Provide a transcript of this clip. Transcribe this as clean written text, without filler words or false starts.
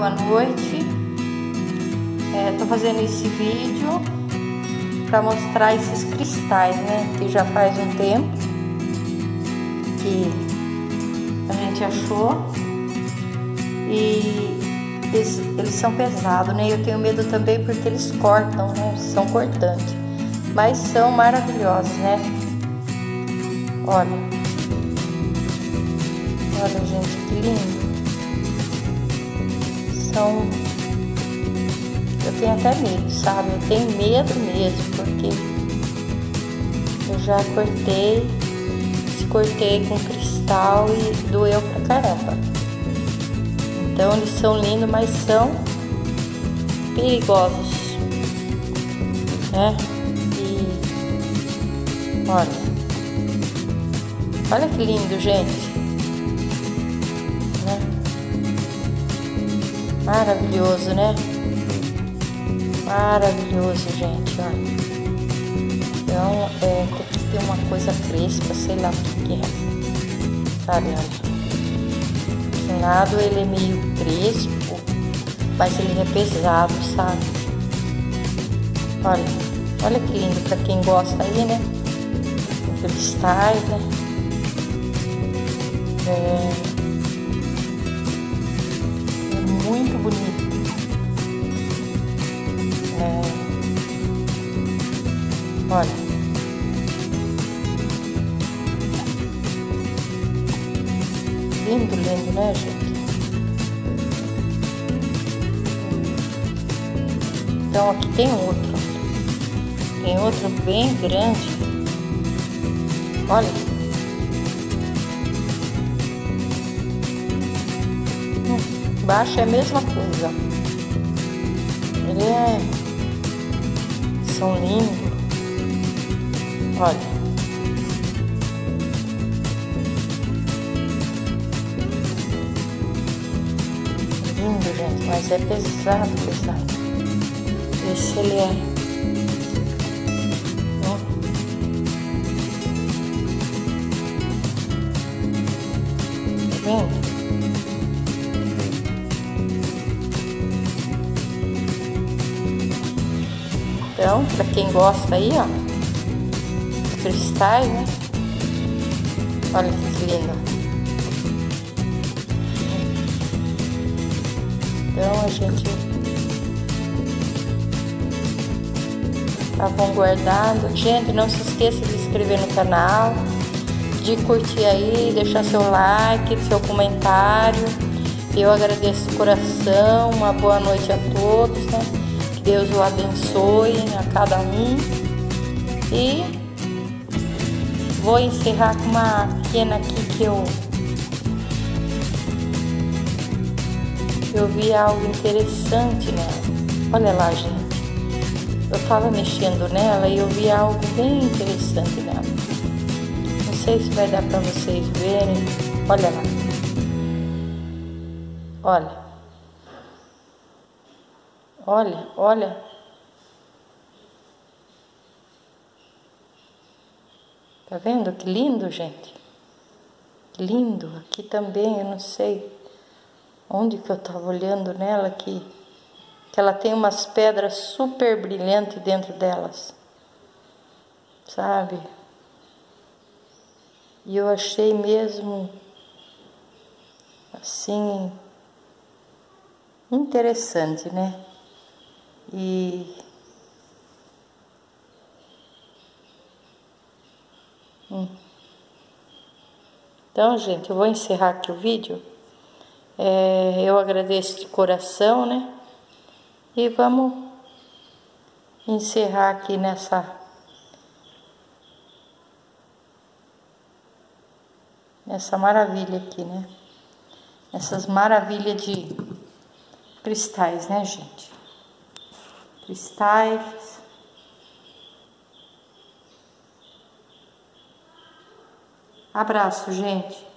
boa noite. Tô fazendo esse vídeo para mostrar esses cristais, né? Que já faz um tempo que a gente achou e eles são pesados, né? Eu tenho medo também porque eles cortam, né? São cortantes, mas são maravilhosos, né? Olha, gente, que lindo. Eu tenho até medo, sabe? Eu tenho medo mesmo, porque eu já cortei com cristal e doeu pra caramba. Então eles são lindos, mas são perigosos, né? E olha que lindo, gente, né? Maravilhoso, né? Maravilhoso, gente, olha. Então, tem uma coisa crespa, sei lá o que é, sabe, olha. De um lado ele é meio crespo, mas ele é pesado, sabe? Olha que lindo pra quem gosta aí, né? Cristais, né? É muito bonito. Olha, lindo, né, gente? Então aqui tem outro bem grande. Olha, embaixo é a mesma coisa. São lindos. Olha, lindo, gente, mas é pesado. Esse ele é. Tá vendo? Então, pra quem gosta aí, ó, cristais, né? Olha que lindo. Então a gente tá bom guardado. Gente, não se esqueça de se inscrever no canal, de curtir aí, deixar seu like, seu comentário. Eu agradeço de coração. Uma boa noite a todos, né? Que Deus o abençoe a cada um. E vou encerrar com uma pequena aqui que eu vi algo interessante nela. Olha lá, gente. Eu tava mexendo nela e eu vi algo bem interessante nela. Não sei se vai dar pra vocês verem. Olha lá. Olha. Tá vendo que lindo, gente? Lindo. Aqui também, eu não sei onde que eu tava olhando nela, que ela tem umas pedras super brilhantes dentro delas, sabe? E eu achei mesmo assim interessante, né? Então, gente, eu vou encerrar aqui o vídeo. Eu agradeço de coração, né? E vamos encerrar aqui nessa maravilha aqui, né? Essas maravilhas de cristais, né, gente? Cristais. Abraço, gente.